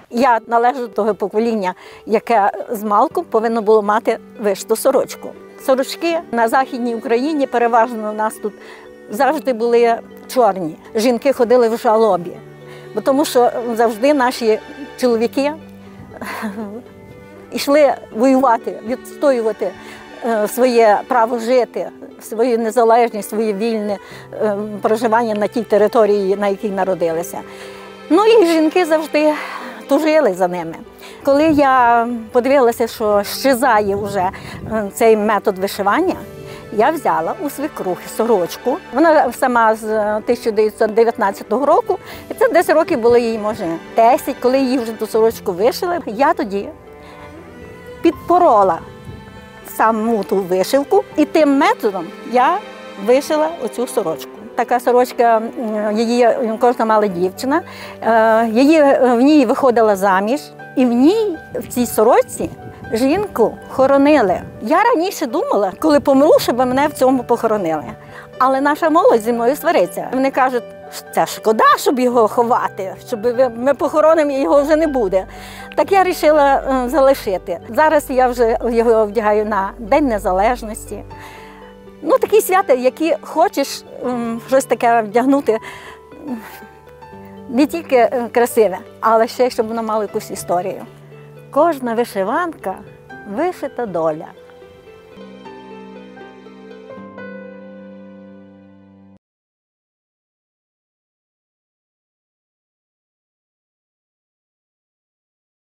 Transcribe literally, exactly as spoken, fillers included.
Я належу до того покоління, яке змалку повинно було мати вишиту сорочку. Сорочки на Західній Україні переважно у нас тут завжди були чорні. Жінки ходили в жалобі, бо тому що завжди наші чоловіки йшли воювати, відстоювати своє право жити, свою незалежність, своє вільне проживання на тій території, на якій народилися. Ну і жінки завжди тужили за ними. Коли я подивилася, що щезає вже цей метод вишивання, я взяла у свекрухи сорочку. Вона сама з тисяча дев'ятсот дев'ятнадцятого року, і це десь років було їй, може, десять, коли її вже ту сорочку вишили. Я тоді підпорола саму ту вишивку, і тим методом я вишила оцю сорочку. Така сорочка, її кожна мала дівчина, її, в ній виходила заміж, і в ній, в цій сорочці, жінку хоронили. Я раніше думала, коли помру, щоб мене в цьому похоронили. Але наша молодь зі мною свариться. Вони кажуть, це шкода, щоб його ховати, щоб ми похоронимо, і його вже не буде. Так я вирішила залишити. Зараз я вже його вдягаю на День Незалежності. Ну, такі свята, які хочеш щось таке вдягнути, не тільки красиве, але ще, щоб воно мало якусь історію. Кожна вишиванка – вишита доля.